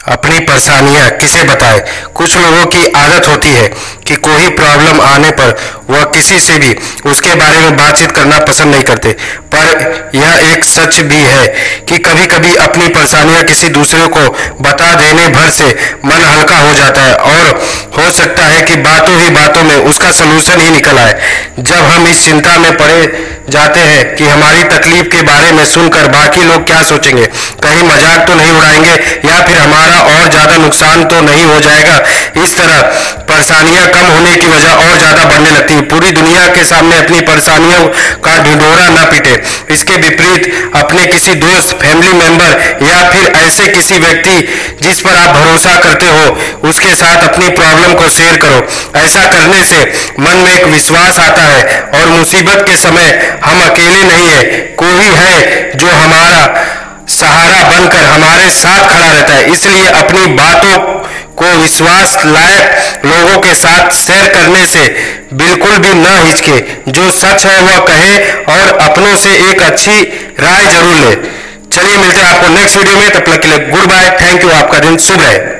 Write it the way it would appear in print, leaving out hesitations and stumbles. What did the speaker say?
अपनी परेशानियां किसे बताएं। कुछ लोगों की आदत होती है कि कोई प्रॉब्लम आने पर वह किसी से भी उसके बारे में बातचीत करना पसंद नहीं करते, पर यह एक सच भी है कि कभी कभी अपनी परेशानियां किसी दूसरे को बता देने भर से मन हल्का हो जाता है और हो सकता है कि बातों ही बातों में उसका सलूशन ही निकल आए। जब हम इस चिंता में पड़े जाते हैं कि हमारी तकलीफ के बारे में सुनकर बाकी लोग क्या सोचेंगे, कहीं मजाक तो नहीं उड़ाएंगे या फिर हमारा और ज्यादा नुकसान तो नहीं हो जाएगा, इस तरह परेशानियां कम होने की वजह और ज्यादा बढ़ने लगती है। पूरी दुनिया के सामने अपनी परेशानियों का ढिंढोरा न पीटे। इसके विपरीत अपने किसी दोस्त, फैमिली मेंबर या फिर ऐसे किसी व्यक्ति जिस पर आप भरोसा करते हो उसके साथ अपनी प्रॉब्लम को शेयर करो। ऐसा करने से मन में एक विश्वास आता है और मुसीबत के समय हम अकेले नहीं है, कोई है जो हमारा सहारा बनकर हमारे साथ खड़ा रहता है। इसलिए अपनी बातों को विश्वास लायक लोगों के साथ शेयर करने से बिल्कुल भी न हिचके। जो सच है वह कहे और अपनों से एक अच्छी राय जरूर ले। चलिए मिलते हैं आपको नेक्स्ट वीडियो में, तब तक के लिए गुड बाय। Thank you. आपका दिन शुभ रहे।